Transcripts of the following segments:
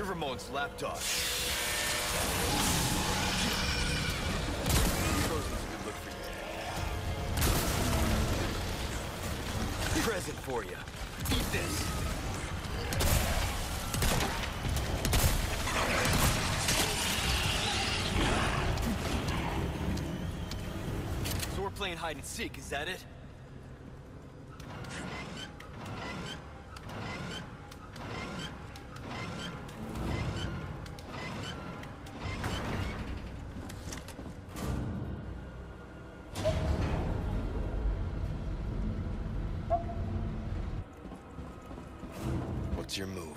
Rivermont's lapdog. Frozen's a good look for you. Present for you. Eat this. So we're playing hide and seek, is that it? What's your move?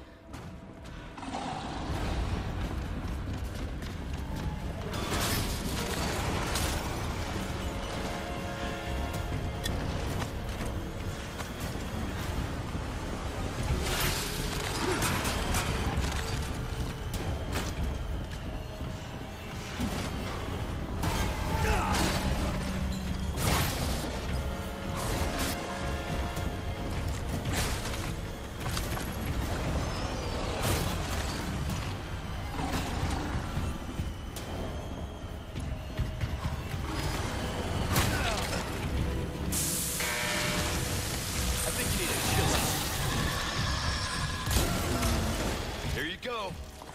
There you go.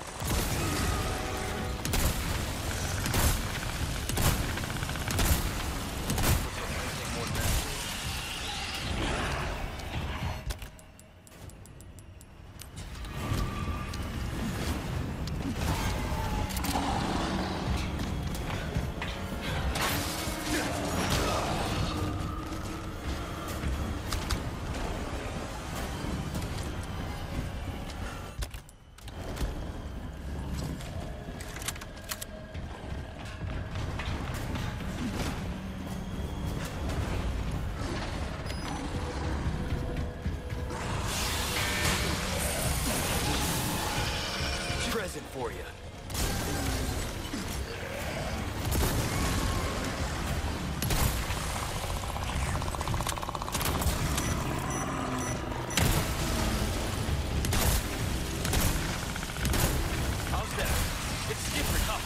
Present for you. How's that? It's different, huh?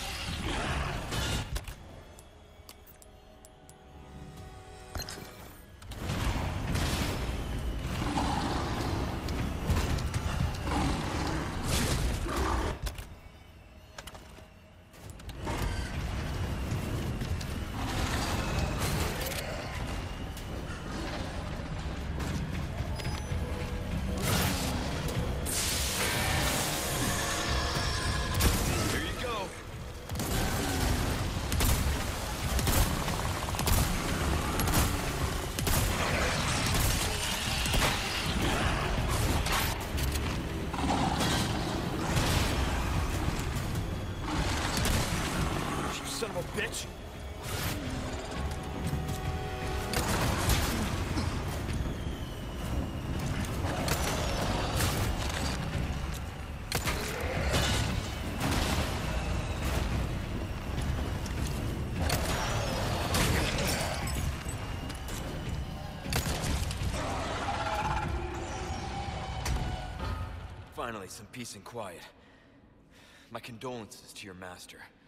Son of a bitch! Finally, some peace and quiet. My condolences to your master.